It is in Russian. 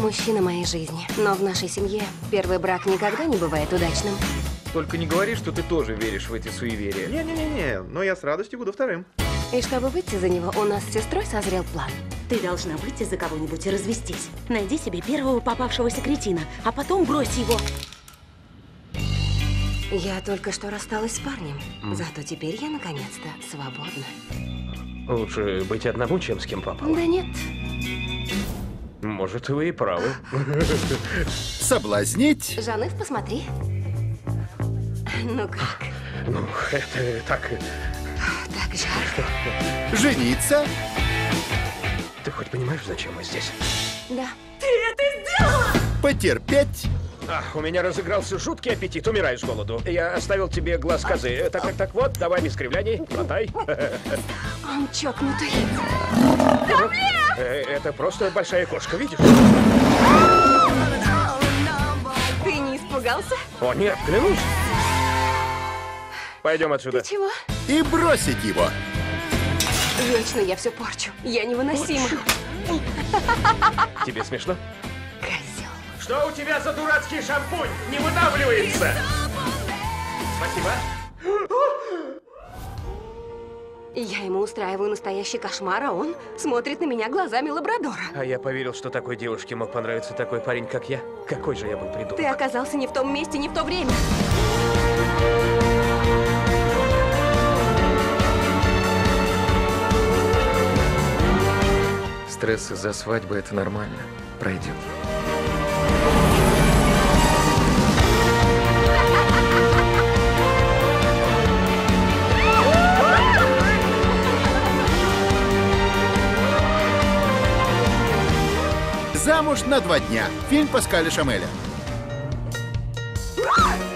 Мужчина моей жизни. Но в нашей семье первый брак никогда не бывает удачным. Только не говори, что ты тоже веришь в эти суеверия. Не-не-не, но я с радостью буду вторым. И чтобы выйти за него, у нас с сестрой созрел план. Ты должна выйти за кого-нибудь и развестись. Найди себе первого попавшегося кретина, а потом брось его. Я только что рассталась с парнем. Зато теперь я наконец-то свободна. Лучше быть одному, чем с кем попало. Да нет. Может, вы и правы. Соблазнить, Жаныв, посмотри. Ну как? Ну, это так... Так жарко. жениться, Ты хоть понимаешь, зачем мы здесь? Да. потерпеть, Ах, у меня разыгрался жуткий аппетит, умираю с голоду. Я оставил тебе глаз козы. Так, вот, давай без кривляний, глотай. Он чокнутый. Это просто большая кошка, видишь? Ты не испугался? О, нет, клянусь. Пойдем отсюда. Ты чего? и бросить его. Вечно я все порчу. Я невыносима. Тебе смешно? Козел. Что у тебя за дурацкий шампунь? Не выдавливается! Спасибо. Я ему устраиваю настоящий кошмар, а он смотрит на меня глазами лабрадора. А я поверил, что такой девушке мог понравиться такой парень, как я. Какой же я был придурок. Ты оказался не в том месте, не в то время. Стресс из-за свадьбы — это нормально. Пройдет. Замуж на 2 дня. Фильм Паскаля Шамеля.